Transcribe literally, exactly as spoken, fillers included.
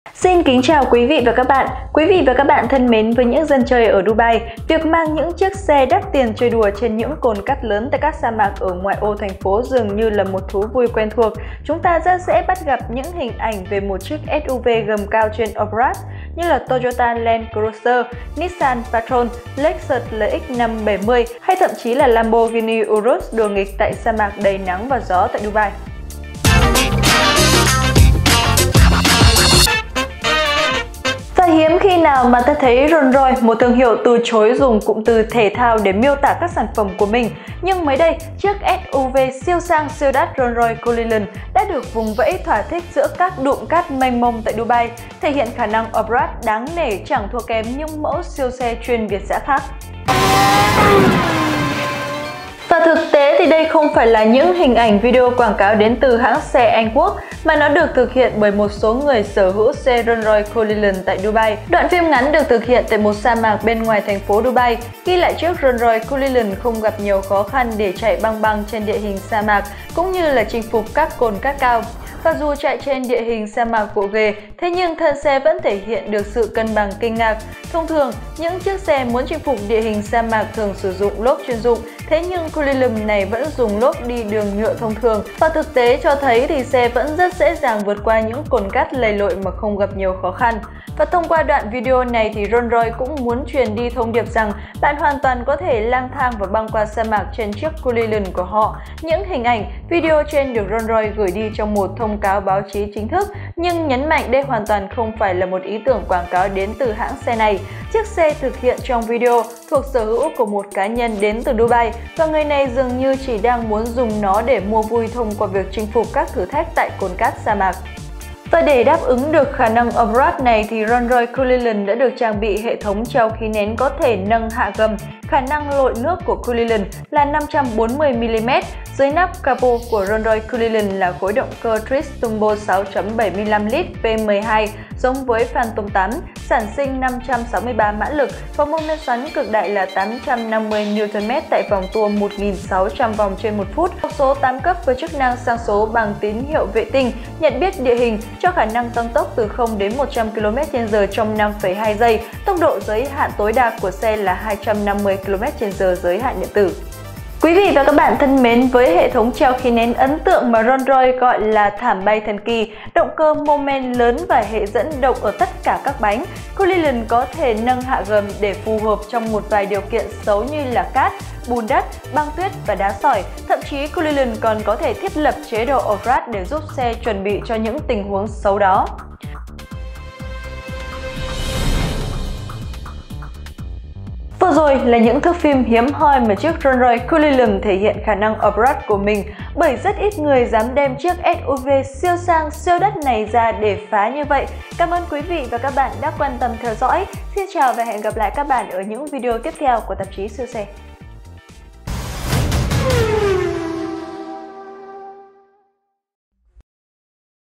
Xin kính chào quý vị và các bạn. Quý vị và các bạn thân mến, với những dân chơi ở Dubai, việc mang những chiếc xe đắt tiền chơi đùa trên những cồn cát lớn tại các sa mạc ở ngoại ô thành phố dường như là một thú vui quen thuộc. Chúng ta rất dễ bắt gặp những hình ảnh về một chiếc ét u vê gầm cao trên off-road như là Toyota Land Cruiser, Nissan Patrol, Lexus lờ ích năm bảy mươi hay thậm chí là Lamborghini Urus đùa nghịch tại sa mạc đầy nắng và gió tại Dubai. Và hiếm khi nào mà ta thấy Rolls-Royce, một thương hiệu từ chối dùng cụm từ thể thao để miêu tả các sản phẩm của mình. Nhưng mới đây, chiếc ét u vê siêu sang siêu đắt Rolls-Royce Cullinan đã được vùng vẫy thỏa thích giữa các đụn cát mênh mông tại Dubai, thể hiện khả năng off-road đáng nể chẳng thua kém những mẫu siêu xe chuyên Việt dã khác. Và thực tế thì đây không phải là những hình ảnh video quảng cáo đến từ hãng xe Anh Quốc, mà nó được thực hiện bởi một số người sở hữu xe Rolls-Royce Cullinan tại Dubai. Đoạn phim ngắn được thực hiện tại một sa mạc bên ngoài thành phố Dubai, ghi lại chiếc Rolls-Royce Cullinan không gặp nhiều khó khăn để chạy băng băng trên địa hình sa mạc, cũng như là chinh phục các cồn cát cao. Và dù chạy trên địa hình sa mạc gồ ghề, thế nhưng thân xe vẫn thể hiện được sự cân bằng kinh ngạc. Thông thường, những chiếc xe muốn chinh phục địa hình sa mạc thường sử dụng lốp chuyên dụng, thế nhưng Cullinan này vẫn dùng lốp đi đường nhựa thông thường. Và thực tế cho thấy thì xe vẫn rất dễ dàng vượt qua những cồn cát lầy lội mà không gặp nhiều khó khăn. Và thông qua đoạn video này thì Rolls-Royce cũng muốn truyền đi thông điệp rằng bạn hoàn toàn có thể lang thang và băng qua sa mạc trên chiếc Cullinan của họ. Những hình ảnh, video trên được Rolls-Royce gửi đi trong một thông cáo báo chí chính thức, nhưng nhấn mạnh đây hoàn toàn không phải là một ý tưởng quảng cáo đến từ hãng xe này. Chiếc xe thực hiện trong video thuộc sở hữu của một cá nhân đến từ Dubai, và người này dường như chỉ đang muốn dùng nó để mua vui thông qua việc chinh phục các thử thách tại cồn cát sa mạc. Và để đáp ứng được khả năng off-road này thì Rolls-Royce Cullinan đã được trang bị hệ thống treo khí nén có thể nâng hạ gầm. Khả năng lội nước của Cullinan là năm trăm bốn mươi mi li mét. Dưới nắp capo của Rolls-Royce Cullinan là khối động cơ Twist Turbo sáu phẩy bảy mươi lăm lít P mười hai giống với Phantom tám, sản sinh năm trăm sáu mươi ba mã lực và mô men xoắn cực đại là tám trăm năm mươi niu tơn mét tại vòng tua một nghìn sáu trăm vòng trên một phút. Hộp số tám cấp với chức năng sang số bằng tín hiệu vệ tinh, nhận biết địa hình cho khả năng tăng tốc từ không đến một trăm ki lô mét trên giờ trong năm phẩy hai giây. Tốc độ giới hạn tối đa của xe là hai trăm năm mươi ki lô mét trên giờ giới hạn điện tử. Quý vị và các bạn thân mến, với hệ thống treo khí nén ấn tượng mà Rolls-Royce gọi là thảm bay thần kỳ, động cơ mô men lớn và hệ dẫn động ở tất cả các bánh, Cullinan có thể nâng hạ gầm để phù hợp trong một vài điều kiện xấu như là cát, bùn đất, băng tuyết và đá sỏi. Thậm chí Cullinan còn có thể thiết lập chế độ off-road để giúp xe chuẩn bị cho những tình huống xấu đó. Vừa rồi là những thước phim hiếm hoi mà chiếc Rolls-Royce Cullinan thể hiện khả năng off-road của mình, bởi rất ít người dám đem chiếc ét u vê siêu sang siêu đắt này ra để phá như vậy. Cảm ơn quý vị và các bạn đã quan tâm theo dõi. Xin chào và hẹn gặp lại các bạn ở những video tiếp theo của tạp chí Siêu Xe.